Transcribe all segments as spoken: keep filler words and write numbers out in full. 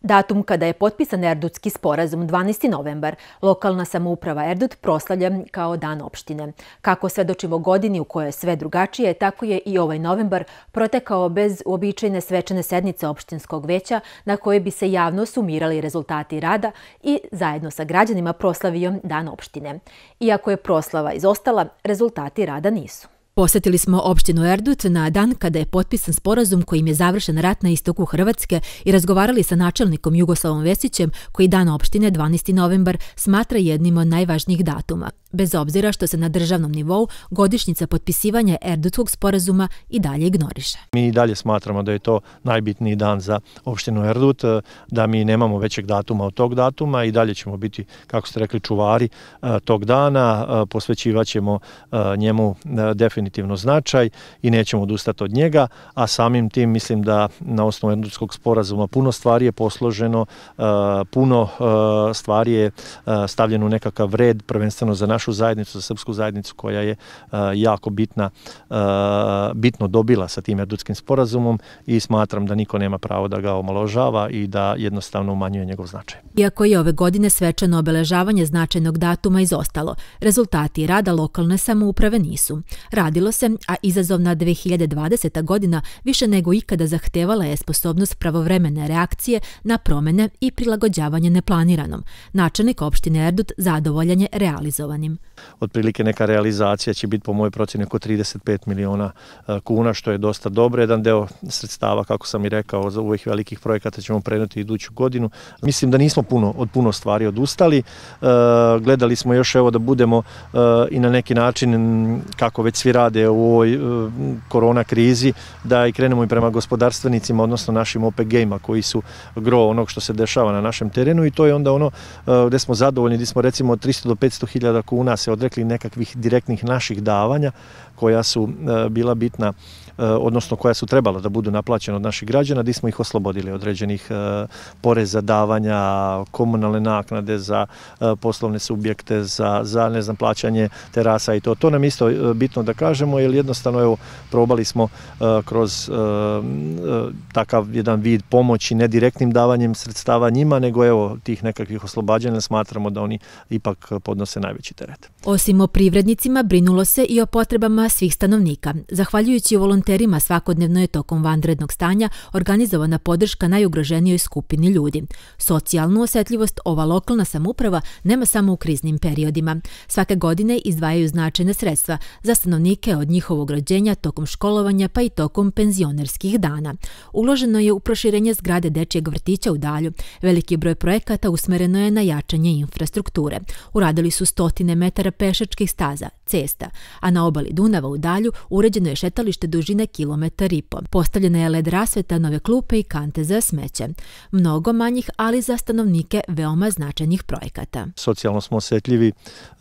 Datum kada je potpisan Erdutski sporazum, dvanaesti novembar, lokalna samouprava Erdut proslavlja kao dan opštine. Kako svedočimo godini u kojoj je sve drugačije, tako je i ovaj novembar protekao bez uobičajene svečane sednice opštinskog veća na kojoj bi se javno sumirali rezultati rada i zajedno sa građanima proslavio dan opštine. Iako je proslava izostala, rezultati rada nisu. Posetili smo opštinu Erdut na dan kada je potpisan sporazum kojim je završen rat na istoku Hrvatske i razgovarali sa načelnikom Jugoslavom Vesićem koji dan opštine dvanaesti novembar smatra jednim od najvažnijih datuma, bez obzira što se na državnom nivou godišnjica potpisivanja Erdutskog sporazuma i dalje ignoriše. Mi i dalje smatramo da je to najbitniji dan za opštinu Erdut, da mi nemamo većeg datuma od tog datuma i dalje ćemo biti, kako ste rekli, čuvari tog dana, posvećivat ćemo njemu definitivno značaj i nećemo odustati od njega, a samim tim mislim da na osnovu Erdutskog sporazuma puno stvari je posloženo, puno stvari je stavljeno u nekakav red, prvenstveno za našu zajednicu, za srpsku zajednicu koja je jako bitna, bitno dobila sa tim Erdutskim sporazumom i smatram da niko nema pravo da ga omalovažava i da jednostavno umanjuje njegov značaj. Iako je ove godine svečano obeležavanje značajnog datuma izostalo, rezultati rada lokalne samouprave nisu. Radilo se, a izazovna dve hiljade dvadeseta godina više nego ikada zahtevala je sposobnost pravovremene reakcije na promene i prilagođavanje neplaniranom. Načelnik opštine Erdut zadovoljan je realizovanim. Otprilike neka realizacija će biti po mojoj procjeni oko trideset pet miliona kuna, što je dosta dobro. Jedan deo sredstava, kako sam i rekao, za ovih velikih projekata ćemo prenuti iduću godinu. Mislim da nismo puno, od puno stvari odustali. Gledali smo još evo da budemo i na neki način, kako već svi rade u ovoj korona krizi, da i krenemo i prema gospodarstvenicima, odnosno našim O P G-ima koji su gro onog što se dešava na našem terenu i to je onda ono gde smo zadovoljni, gde smo recimo od tristo do petsto hiljada kuna se odrekli nekakvih direktnih naših davanja koja su bila bitna, odnosno koja su trebala da budu naplaćena od naših građana, gdje smo ih oslobodili određenih poreza, davanja, komunalne naknade za poslovne subjekte, za, za ne znam, plaćanje terasa i to. To nam isto bitno da kažemo, jer jednostavno evo, probali smo kroz takav jedan vid pomoći, ne direktnim davanjem sredstava njima, nego evo tih nekakvih oslobađanja, smatramo da oni ipak podnose najveći teret. Osim o privrednicima, brinulo se i o potrebama svih stanovnika. Zahvaljujući volonterima svakodnevno je tokom vanrednog stanja organizovana podrška najugroženijoj skupini ljudi. Socijalnu osetljivost ova lokalna samouprava nema samo u kriznim periodima. Svake godine izdvajaju značajne sredstva za stanovnike od njihovog rođenja, tokom školovanja pa i tokom penzionerskih dana. Uloženo je u proširenje zgrade dečijeg vrtića u Dalju. Veliki broj projekata usmereno je na jačanje infrastrukture. Uradili su stotine metara pešačkih staza, cesta, a na obali Dunava u Dalju uređeno je šetalište dužine kilometar i po. Postavljena je led rasveta, nove klupe i kante za smeće. Mnogo manjih, ali za stanovnike veoma značajnih projekata. Socijalno smo osjetljivi,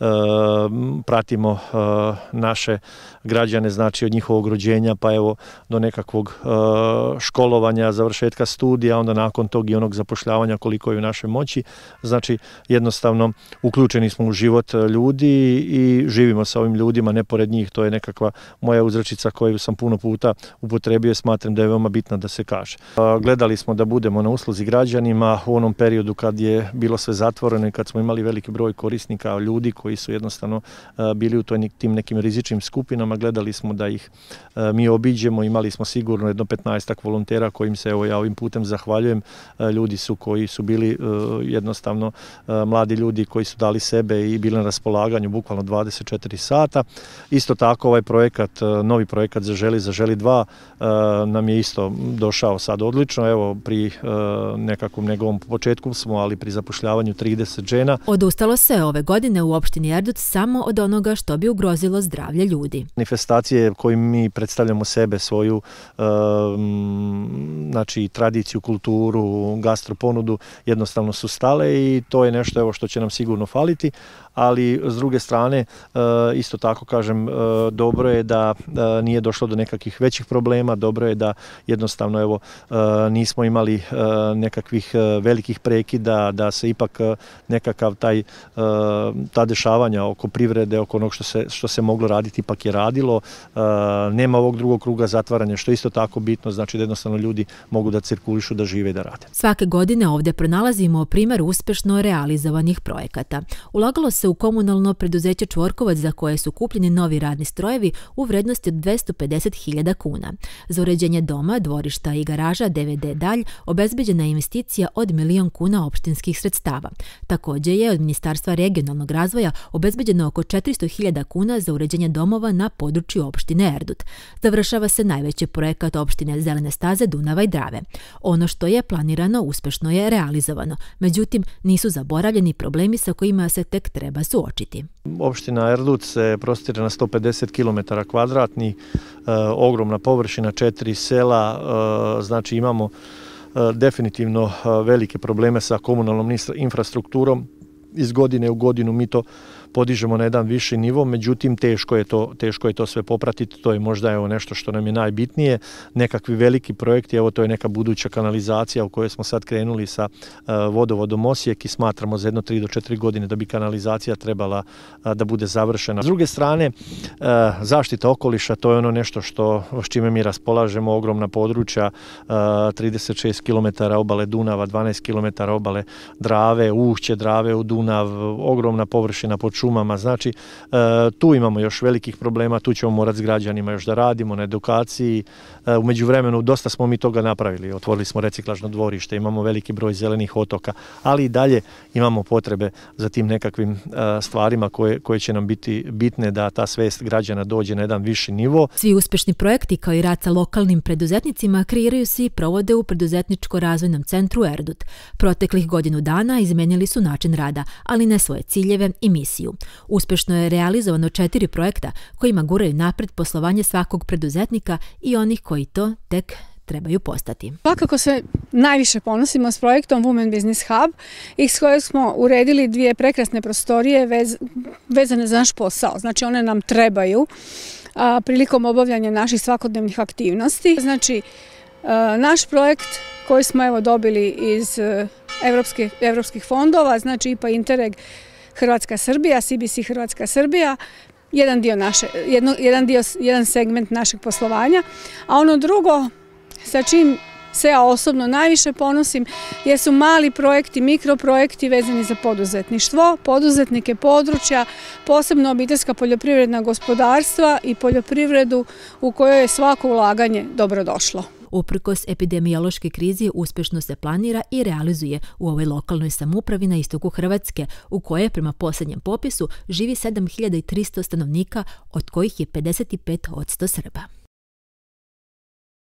pratimo naše građane, znači od njihovog rođenja pa evo do nekakvog školovanja, završetka studija, onda nakon tog i onog zapošljavanja koliko je u našoj moći. Znači jednostavno uključeni smo u život ljudi i živimo sa ovim ljudima, ne pored njih. To je nekakva moja uzrečica koju sam puno puta upotrebio i smatram da je veoma bitna da se kaže. Gledali smo da budemo na usluzi građanima u onom periodu kad je bilo sve zatvoreno i kad smo imali veliki broj korisnika, ljudi koji su jednostavno bili u tim nekim rizičnim skupinama. Gledali smo da ih mi obiđemo, imali smo sigurno jedno petnaestak volontera kojim se evo ja ovim putem zahvaljujem. Ljudi su koji su bili jednostavno mladi ljudi koji su dali sebe i bili na raspolaganju bukvalno dvadeset četiri sata. Isto tako ovaj projekat, novi projekat Zaželi, Zaželi dva nam je isto došao sad odlično. Evo pri nekakvom njegovom početku smo, ali pri zapošljavanju trideset žena. Odustalo se ove godine u opštini Erdut samo od onoga što bi ugrozilo zdravlje ljudi. Manifestacije kojim mi predstavljamo sebe, svoju znači tradiciju, kulturu, gastroponudu jednostavno su stale i to je nešto evo što će nam sigurno faliti, ali s druge strane isto tako kažem do dobro je da nije došlo do nekakvih većih problema, dobro je da jednostavno evo nismo imali nekakvih velikih prekida, da se ipak nekakav taj ta dešavanja oko privrede, oko onog što se, što se moglo raditi ipak je radilo. Nema ovog drugog kruga zatvaranja, što je isto tako bitno, znači da jednostavno ljudi mogu da cirkulišu, da žive i da rade. Svake godine ovdje pronalazimo primjer uspješno realizovanih projekata. Ulagalo se u komunalno preduzeće Čvorkovac za koje su kupljeni novi radni strojevi u vrednosti od dvjesto pedeset hiljada kuna. Za uređenje doma, dvorišta i garaža D V D Dalj obezbeđena je investicija od milion kuna opštinskih sredstava. Također je od Ministarstva regionalnog razvoja obezbeđeno oko četiristo hiljada kuna za uređenje domova na području opštine Erdut. Završava se najveći projekat opštine Zelene staze Dunava i Drave. Ono što je planirano uspješno je realizovano, međutim nisu zaboravljeni problemi sa kojima se tek treba suočiti. Opština Erdut se prostire na sto pedeset kilometara kvadratnih, e, ogromna površina, četiri sela, e, znači imamo e, definitivno e, velike probleme sa komunalnom infrastrukturom. Iz godine u godinu mi to podižemo na jedan viši nivo, međutim teško je to, teško je to sve popratiti, to je možda evo nešto što nam je najbitnije. Nekakvi veliki projekti, evo to je neka buduća kanalizacija u kojoj smo sad krenuli sa uh, vodovodom Osijek i smatramo za jedno tri do četiri godine da bi kanalizacija trebala uh, da bude završena. S druge strane, uh, zaštita okoliša, to je ono nešto što, s čime mi raspolažemo, ogromna područja, uh, trideset šest kilometara obale Dunava, dvanaest kilometara obale Drave, ušće Drave u Dunav, ogromna površina pod šumama, znači tu imamo još velikih problema, tu ćemo morati s građanima još da radimo na edukaciji. U međuvremenu dosta smo mi toga napravili, otvorili smo reciklažno dvorište, imamo veliki broj zelenih otoka, ali i dalje imamo potrebe za tim nekakvim stvarima koje, koje će nam biti bitne da ta svest građana dođe na jedan viši nivo. Svi uspješni projekti kao i rad sa lokalnim preduzetnicima kreiraju se i provode u Preduzetničko-razvojnom centru Erdut. Proteklih godinu dana izmenili su način rada, ali ne svoje ciljeve i misiju. Uspješno je realizovano četiri projekta kojima guraju napred poslovanje svakog preduzetnika i onih koji to tek trebaju postati. Svakako se najviše ponosimo s projektom Women Business Hub, iz kojeg smo uredili dvije prekrasne prostorije vez, vezane za naš posao. Znači one nam trebaju a, prilikom obavljanja naših svakodnevnih aktivnosti. Znači a, naš projekt koji smo evo dobili iz evropskih, evropskih fondova, znači I P A Interreg Hrvatska-Srbija, C B C Hrvatska-Srbija, jedan dio naše, jedno, jedan dio, jedan segment našeg poslovanja, a ono drugo sa čim se ja osobno najviše ponosim jesu mali projekti, mikroprojekti vezani za poduzetništvo, poduzetnike područja, posebno obiteljska poljoprivredna gospodarstva i poljoprivredu u kojoj je svako ulaganje dobrodošlo. Uprkos epidemiološke krizi uspješno se planira i realizuje u ovoj lokalnoj samoupravi na istoku Hrvatske, u kojoj prema posljednjem popisu živi sedam hiljada tristo stanovnika, od kojih je pedeset pet posto Srba.